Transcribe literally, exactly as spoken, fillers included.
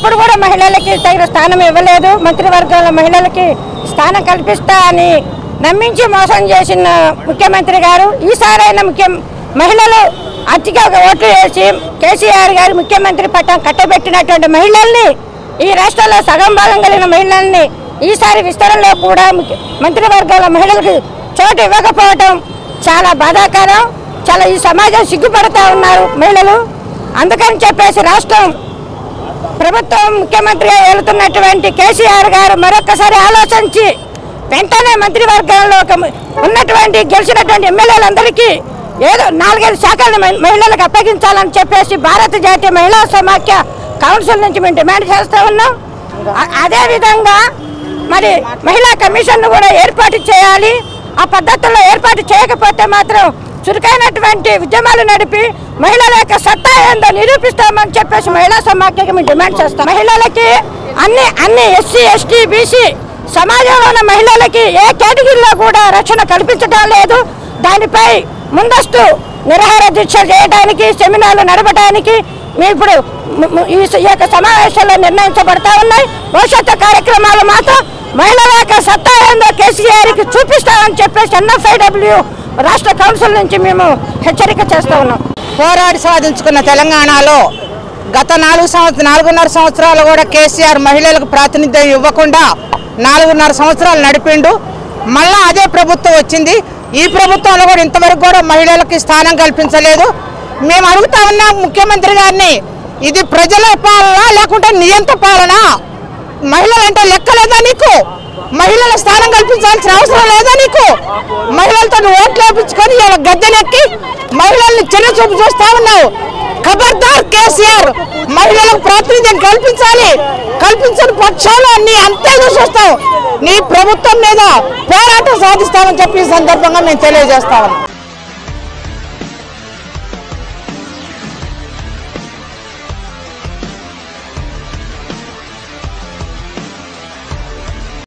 ఎప్పుడు కూడా మహిళలకి తగిన స్థానం ఇవ్వలేదు. మంత్రివర్గాల మహిళలకి స్థానం కల్పిస్తా అని నమ్మించి మోసం చేసిన ముఖ్యమంత్రి గారు ఈసారైనా ముఖ్య మహిళలు అతిగా ఓట్లు వేసి కేసీఆర్ గారు ముఖ్యమంత్రి పట్టం కట్టబెట్టినటువంటి మహిళల్ని, ఈ రాష్ట్రంలో సగం భాగం కలిగిన మహిళల్ని ఈసారి విస్తరణలో కూడా మంత్రివర్గాల మహిళలకు చోటు ఇవ్వకపోవటం చాలా బాధాకరం. చాలా ఈ సమాజం సిగ్గుపడుతూ ఉన్నారు మహిళలు. అందుకని చెప్పేసి రాష్ట్రం ప్రభుత్వం ముఖ్యమంత్రిగా వెళుతున్నటువంటి కేసీఆర్ గారు మరొకసారి ఆలోచించి వెంటనే మంత్రివర్గంలో ఉన్నటువంటి గెలిచినటువంటి ఎమ్మెల్యేలందరికీ ఏదో నాలుగైదు శాఖలను మహిళలకు అప్పగించాలని చెప్పేసి భారత జాతీయ మహిళా సమాఖ్య కౌన్సిల్ నుంచి మేము డిమాండ్ చేస్తూ ఉన్నాం. అదేవిధంగా మరి మహిళా కమిషన్ను కూడా ఏర్పాటు చేయాలి. ఆ పద్ధతుల్లో ఏర్పాటు చేయకపోతే మాత్రం చురుకైనటువంటి ఉద్యమాలు నడిపి మహిళల యొక్క సత్తా ఏందో నిరూపిస్తామని చెప్పేసి మహిళా సమాఖ్యకి మేము డిమాండ్ చేస్తాం. మహిళలకి అన్ని అన్ని ఎస్సీ ఎస్టీ బీసీ సమాజంలో ఉన్న మహిళలకి ఏ కేటగిరీలో కూడా రక్షణ కల్పించడం లేదు. దానిపై ముందస్తు నిరాహార దీక్ష చేయడానికి, సెమినార్లు నడపడానికి మేము ఇప్పుడు ఈ యొక్క సమావేశాల్లో నిర్ణయించబడతా ఉన్నాయి. భవిష్యత్తు కార్యక్రమాలు మాత్రం మహిళల యొక్క సత్తా ఏందో కేసీఆర్కి చూపిస్తామని చెప్పేసి ఎన్ఎఫ్ఐడబ్ల్యూ రాష్ట్ర కౌన్సిల్ నుంచి మేము హెచ్చరిక చేస్తూ ఉన్నాం. పోరాడి సాధించుకున్న తెలంగాణలో గత నాలుగు సంవత్సరం నాలుగున్నర సంవత్సరాలు కూడా కేసీఆర్ మహిళలకు ప్రాతినిధ్యం ఇవ్వకుండా నాలుగున్నర సంవత్సరాలు నడిపిండు. మళ్ళా అదే ప్రభుత్వం వచ్చింది. ఈ ప్రభుత్వంలో కూడా ఇంతవరకు కూడా మహిళలకి స్థానం కల్పించలేదు. మేము అడుగుతా ఉన్నాం ముఖ్యమంత్రి గారిని, ఇది ప్రజల పాలన లేకుంటే నియంత పాలన? మహిళలంటే లెక్కలేదా నీకు? మహిళల స్థానం కల్పించాల్సిన అవసరం లేదా నీకు? మహిళలతో ఓట్లు వేయించుకొని ఇలా గద్దెనెక్కి మహిళల్ని చిన్న చూపు చూస్తా ఉన్నావు. ఖబర్దార్ కేసీఆర్, మహిళలకు ప్రాతినిధ్యం కల్పించాలి. కల్పించని పక్షంలో నీ అంతే చూస్తావు. నీ ప్రభుత్వం మీద పోరాటం సాధిస్తామని చెప్పి ఈ సందర్భంగా మేము తెలియజేస్తాము.